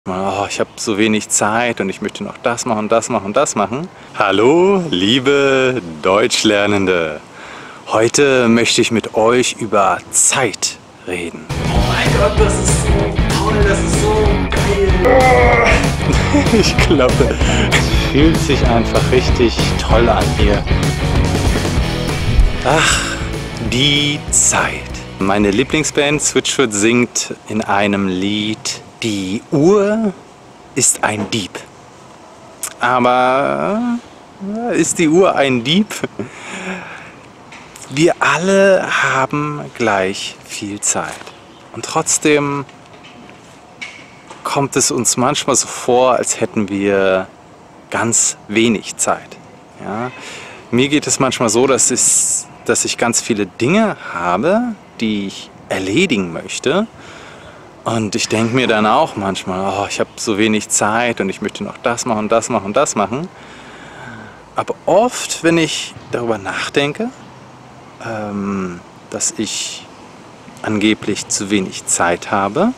manchmal, oh, ich habe so wenig Zeit und ich möchte noch das machen, das machen und das machen. Hallo, liebe Deutschlernende. Heute möchte ich mit euch über Zeit reden. Oh mein Gott, das ist so toll, das ist so geil. Ich glaube, es fühlt sich einfach richtig toll an hier. Ach, die Zeit. Meine Lieblingsband Switchfoot singt in einem Lied: Die Uhr ist ein Dieb. Aber ist die Uhr ein Dieb? Wir alle haben gleich viel Zeit. Und trotzdem kommt es uns manchmal so vor, als hätten wir ganz wenig Zeit. Ja? Mir geht es manchmal so, dass ich ganz viele Dinge habe, die ich erledigen möchte. Und ich denke mir dann auch manchmal, oh, ich habe so wenig Zeit und ich möchte noch das machen, das machen und das machen. Aber oft, wenn ich darüber nachdenke, dass ich angeblich zu wenig Zeit habe,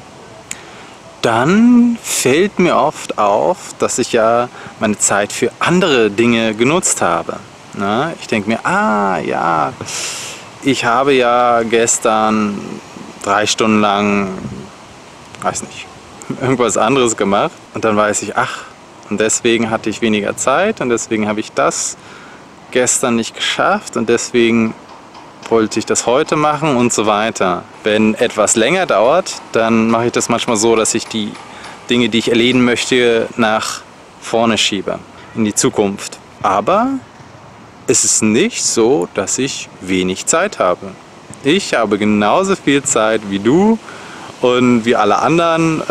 dann fällt mir oft auf, dass ich ja meine Zeit für andere Dinge genutzt habe. Na, ich denke mir, ja, ich habe ja gestern 3 Stunden lang, weiß nicht, irgendwas anderes gemacht. Und dann weiß ich, und deswegen hatte ich weniger Zeit und deswegen habe ich das gestern nicht geschafft und deswegen wollte ich das heute machen und so weiter. Wenn etwas länger dauert, dann mache ich das manchmal so, dass ich die Dinge, die ich erledigen möchte, nach vorne schiebe, in die Zukunft. Aber es ist nicht so, dass ich wenig Zeit habe. Ich habe genauso viel Zeit wie du und wie alle anderen.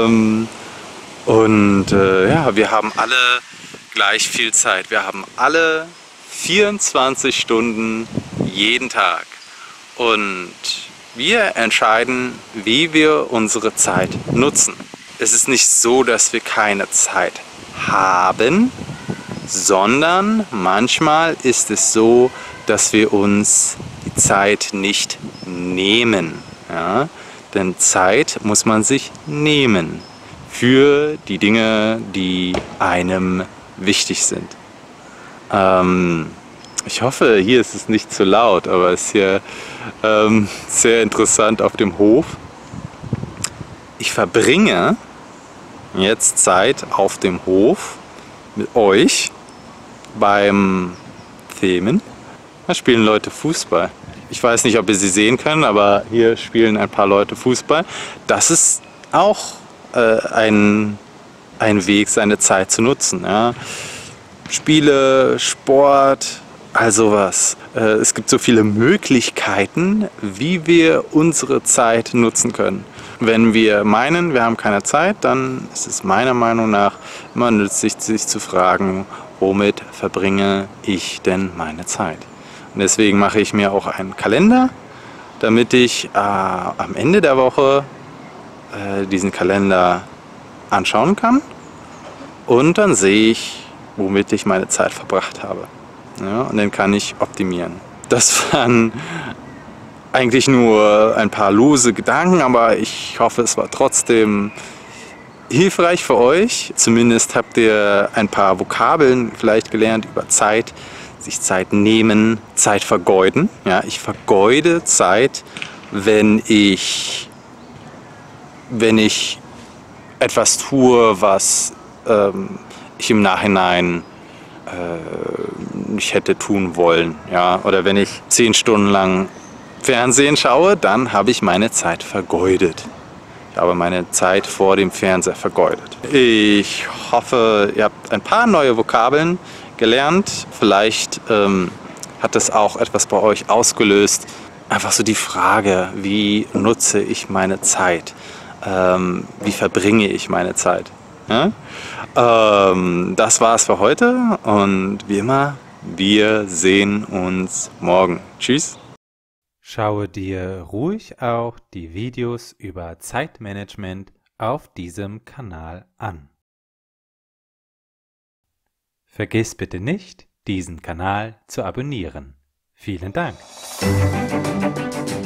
Wir haben alle gleich viel Zeit. Wir haben alle 24 Stunden jeden Tag. Und wir entscheiden, wie wir unsere Zeit nutzen. Es ist nicht so, dass wir keine Zeit haben, sondern manchmal ist es so, dass wir uns die Zeit nicht nehmen. Ja? Denn Zeit muss man sich nehmen für die Dinge, die einem wichtig sind. Ich hoffe, hier ist es nicht zu laut, aber es ist hier sehr interessant auf dem Hof. Ich verbringe jetzt Zeit auf dem Hof mit euch beim Filmen. Da spielen Leute Fußball. Ich weiß nicht, ob ihr sie sehen könnt, aber hier spielen ein paar Leute Fußball. Das ist auch ein Weg, seine Zeit zu nutzen. Ja? Spiele, Sport, all sowas. Es gibt so viele Möglichkeiten, wie wir unsere Zeit nutzen können. Wenn wir meinen, wir haben keine Zeit, dann ist es meiner Meinung nach immer nützlich, sich zu fragen, womit verbringe ich denn meine Zeit? Und deswegen mache ich mir auch einen Kalender, damit ich am Ende der Woche diesen Kalender anschauen kann und dann sehe ich, womit ich meine Zeit verbracht habe. Ja, und den kann ich optimieren. Das waren eigentlich nur ein paar lose Gedanken, aber ich hoffe, es war trotzdem hilfreich für euch. Zumindest habt ihr ein paar Vokabeln vielleicht gelernt über Zeit, sich Zeit nehmen, Zeit vergeuden. Ja, ich vergeude Zeit, wenn ich etwas tue, was ich im Nachhinein nicht hätte tun wollen. Ja? Oder wenn ich 10 Stunden lang Fernsehen schaue, dann habe ich meine Zeit vergeudet. Ich habe meine Zeit vor dem Fernseher vergeudet. Ich hoffe, ihr habt ein paar neue Vokabeln gelernt. Vielleicht hat es auch etwas bei euch ausgelöst. Einfach so die Frage, wie nutze ich meine Zeit? Wie verbringe ich meine Zeit? Ja? Das war's für heute und wie immer, wir sehen uns morgen. Tschüss. Schaue dir ruhig auch die Videos über Zeitmanagement auf diesem Kanal an. Vergiss bitte nicht, diesen Kanal zu abonnieren. Vielen Dank.